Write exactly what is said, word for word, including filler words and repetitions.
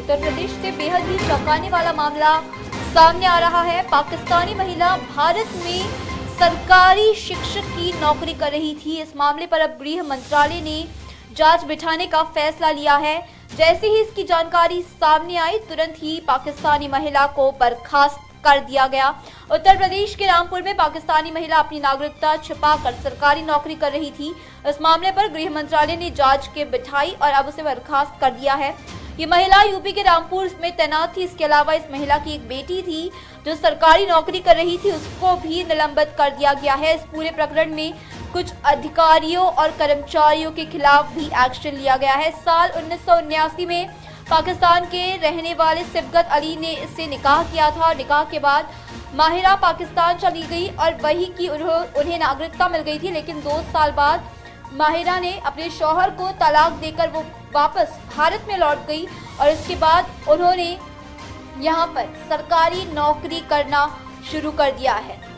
उत्तर प्रदेश से बेहद ही चौंकाने वाला मामला सामने आ रहा है। पाकिस्तानी महिला भारत में सरकारी शिक्षक की नौकरी कर रही थी। इस मामले पर अब गृह मंत्रालय ने जांच बिठाने का फैसला लिया है। जैसे ही इसकी जानकारी सामने आई, तुरंत ही पाकिस्तानी महिला को बर्खास्त कर दिया गया। उत्तर प्रदेश के रामपुर में पाकिस्तानी महिला अपनी नागरिकता छिपाकर सरकारी नौकरी कर रही थी। इस मामले पर गृह मंत्रालय ने जांच के बिठाई और अब उसे बर्खास्त कर दिया है। ये महिला यूपी के रामपुर में तैनात थी। इसके अलावा इस महिला की एक बेटी थी जो सरकारी नौकरी कर रही थी, उसको भी निलंबित कर दिया गया है। इस पूरे प्रकरण में कुछ अधिकारियों और कर्मचारियों के खिलाफ भी एक्शन लिया गया है। साल उन्नीस सौ उन्यासी में पाकिस्तान के रहने वाले सिबगत अली ने इससे निकाह किया था। निकाह के बाद माहिरा पाकिस्तान चली गई और वही की उन्हें नागरिकता मिल गई थी, लेकिन दो साल बाद माहिरा ने अपने शौहर को तलाक देकर वो वापस भारत में लौट गई और इसके बाद उन्होंने यहाँ पर सरकारी नौकरी करना शुरू कर दिया है।